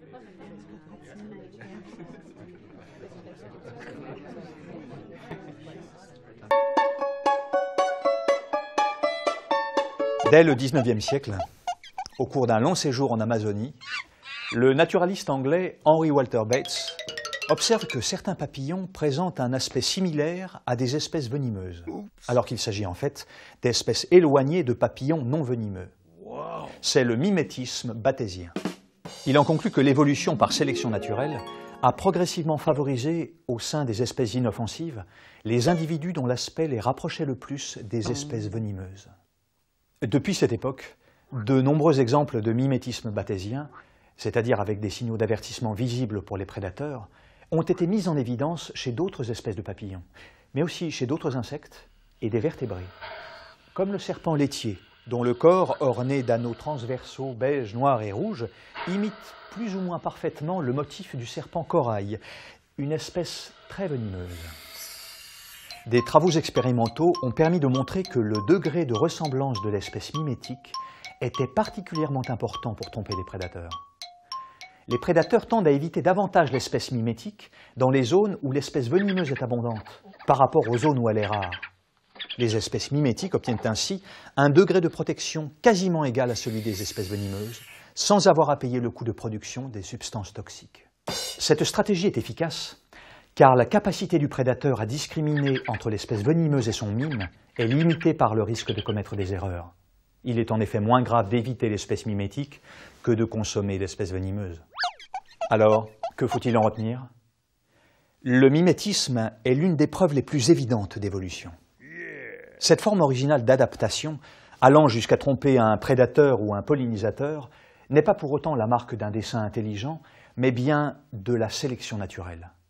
Dès le XIXe siècle, au cours d'un long séjour en Amazonie, le naturaliste anglais Henry Walter Bates observe que certains papillons présentent un aspect similaire à des espèces venimeuses, alors qu'il s'agit en fait d'espèces éloignées de papillons non venimeux. C'est le mimétisme bathésien. Il en conclut que l'évolution par sélection naturelle a progressivement favorisé, au sein des espèces inoffensives, les individus dont l'aspect les rapprochait le plus des espèces venimeuses. Depuis cette époque, de nombreux exemples de mimétisme bathésien, c'est-à-dire avec des signaux d'avertissement visibles pour les prédateurs, ont été mis en évidence chez d'autres espèces de papillons, mais aussi chez d'autres insectes et des vertébrés, comme le serpent laitier, dont le corps, orné d'anneaux transversaux beige, noir et rouge, imite plus ou moins parfaitement le motif du serpent corail, une espèce très venimeuse. Des travaux expérimentaux ont permis de montrer que le degré de ressemblance de l'espèce mimétique était particulièrement important pour tromper les prédateurs. Les prédateurs tendent à éviter davantage l'espèce mimétique dans les zones où l'espèce venimeuse est abondante, par rapport aux zones où elle est rare. Les espèces mimétiques obtiennent ainsi un degré de protection quasiment égal à celui des espèces venimeuses, sans avoir à payer le coût de production des substances toxiques. Cette stratégie est efficace car la capacité du prédateur à discriminer entre l'espèce venimeuse et son mime est limitée par le risque de commettre des erreurs. Il est en effet moins grave d'éviter l'espèce mimétique que de consommer l'espèce venimeuse. Alors, que faut-il en retenir? Le mimétisme est l'une des preuves les plus évidentes d'évolution. Cette forme originale d'adaptation, allant jusqu'à tromper un prédateur ou un pollinisateur, n'est pas pour autant la marque d'un dessein intelligent, mais bien de la sélection naturelle.